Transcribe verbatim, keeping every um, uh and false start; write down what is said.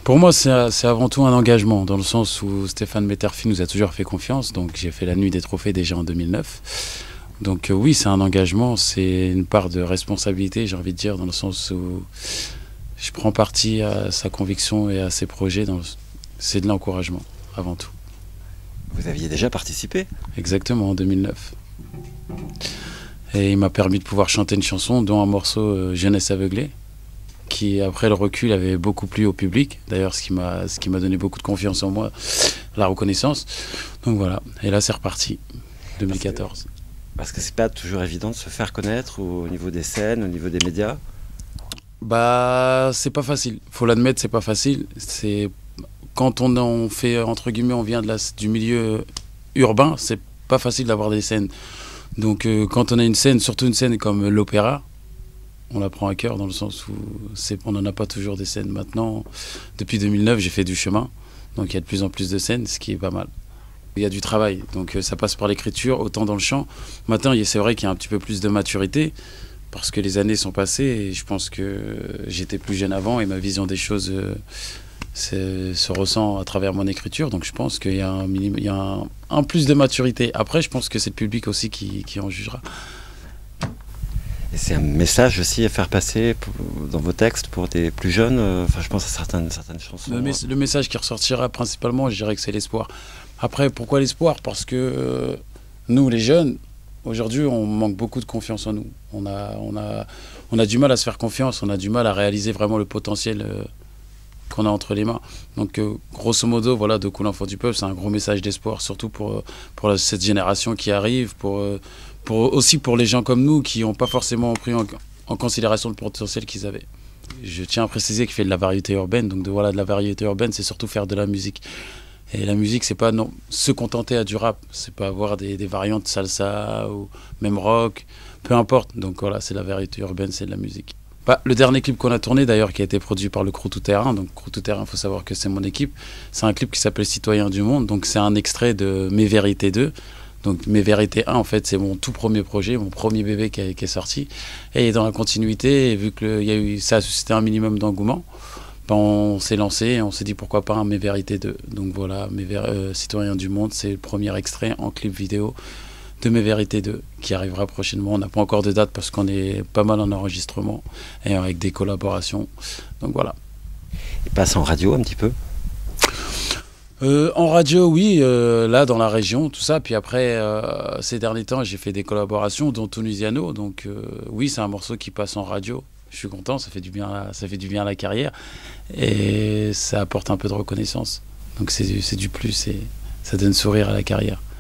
Pour moi, c'est c'est avant tout un engagement, dans le sens où Stéphane Metterfi nous a toujours fait confiance. Donc j'ai fait la nuit des trophées déjà en deux mille neuf. Donc euh, oui, c'est un engagement, c'est une part de responsabilité, j'ai envie de dire, dans le sens où je prends parti à sa conviction et à ses projets. dans le- C'est de l'encouragement, avant tout. Vous aviez déjà participé? Exactement, en deux mille neuf. Et il m'a permis de pouvoir chanter une chanson, dont un morceau euh, Jeunesse aveuglée, qui après le recul avait beaucoup plu au public. D'ailleurs, ce qui m'a ce qui m'a donné beaucoup de confiance en moi, la reconnaissance. Donc voilà, et là c'est reparti, deux mille quatorze. Parce que c'est pas toujours évident de se faire connaître au niveau des scènes, au niveau des médias. Bah, c'est pas facile. Faut l'admettre, c'est pas facile. C'est quand on en fait entre guillemets, on vient de la, du milieu urbain, c'est pas facile d'avoir des scènes. Donc euh, quand on a une scène, surtout une scène comme l'opéra, on la prend à cœur dans le sens où c'est, on n'en a pas toujours des scènes. Maintenant, depuis deux mille neuf, j'ai fait du chemin, donc il y a de plus en plus de scènes, ce qui est pas mal. Il y a du travail, donc euh, ça passe par l'écriture, autant dans le chant. Maintenant, il y a- c'est vrai qu'il y a un petit peu plus de maturité, parce que les années sont passées, et je pense que j'étais plus jeune avant, et ma vision des choses euh, c'est- se ressent à travers mon écriture. Donc je pense qu'il y a un, minim- il y a un, un plus de maturité. Après, je pense que c'est le public aussi qui, qui en jugera. Et c'est un message aussi à faire passer pour- dans vos textes pour des plus jeunes. euh, Enfin, je pense à certaines, certaines chansons. Le, mes- le message qui ressortira principalement, je dirais que c'est l'espoir. Après, pourquoi l'espoir? Parce que euh, nous, les jeunes, aujourd'hui, on manque beaucoup de confiance en nous. On a, on a, on a du mal à se faire confiance, on a du mal à réaliser vraiment le potentiel euh, qu'on a entre les mains. Donc, euh, grosso modo, voilà, De Cool Enfant du Peuple, c'est un gros message d'espoir, surtout pour, euh, pour la- cette génération qui arrive, pour, euh, pour, aussi pour les gens comme nous qui n'ont pas forcément pris en, en considération le potentiel qu'ils avaient. Je tiens à préciser qu'il fait de la variété urbaine, donc de, voilà, de la variété urbaine, c'est surtout faire de la musique. Et la musique, c'est pas non, se contenter à du rap, c'est pas avoir des, des variantes salsa ou même rock, peu importe. Donc voilà, c'est la variété urbaine, c'est de la musique. Bah, le dernier clip qu'on a tourné d'ailleurs, qui a été produit par le Crew Tout Terrain, donc Crew Tout Terrain, il faut savoir que c'est mon équipe, c'est un clip qui s'appelle Citoyen du Monde, donc c'est un extrait de Mes Vérités deux. Donc Mes Vérités un, en fait, c'est mon tout premier projet, mon premier bébé qui, a- qui est sorti. Et dans la continuité, et vu que le- il y a eu, ça a suscité un minimum d'engouement, ben, on s'est lancé et on s'est dit pourquoi pas un Mes Vérités deux. Donc voilà, Mes Ver- euh, Citoyens du Monde, c'est le premier extrait en clip vidéo de Mes Vérités deux qui arrivera prochainement. On n'a pas encore de date parce qu'on est pas mal en enregistrement et avec des collaborations. Donc voilà. Il passe en radio un petit peu. Euh, en radio, oui, euh, là dans la région, tout ça. Puis après, euh, ces derniers temps, j'ai fait des collaborations, dont Tunisiano. Donc euh, oui, c'est un morceau qui passe en radio. Je suis content, ça fait du bien, à, ça fait du bien à la carrière et ça apporte un peu de reconnaissance. Donc c'est du, c'est du plus et ça donne sourire à la carrière.